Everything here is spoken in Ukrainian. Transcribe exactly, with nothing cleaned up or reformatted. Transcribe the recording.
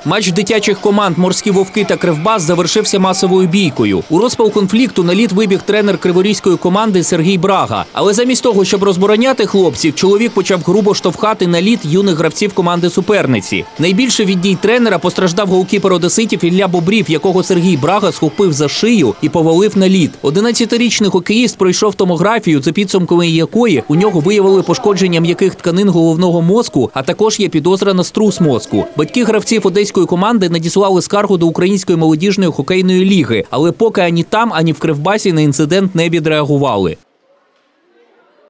Матч дитячих команд «Морські вовки» та «Кривбас» завершився масовою бійкою. У розпал конфлікту на лід вибіг тренер криворізької команди Сергій Брага. Але замість того, щоб розбороняти хлопців, чоловік почав грубо штовхати на лід юних гравців команди суперниці. Найбільше від дій тренера постраждав голкіпер одеситів Ілля Бобрів, якого Сергій Брага схопив за шию і повалив на лід. одинадцятирічний хокеїст пройшов томографію, за підсумками якої у нього виявили пошкодження м'яких тканин головного мозку, а також є підозра на струс мозку. Батьки гравців одеської команди надіслали скаргу до Української молодіжної хокейної ліги, але поки ані там, ані в Кривбасі на інцидент не відреагували.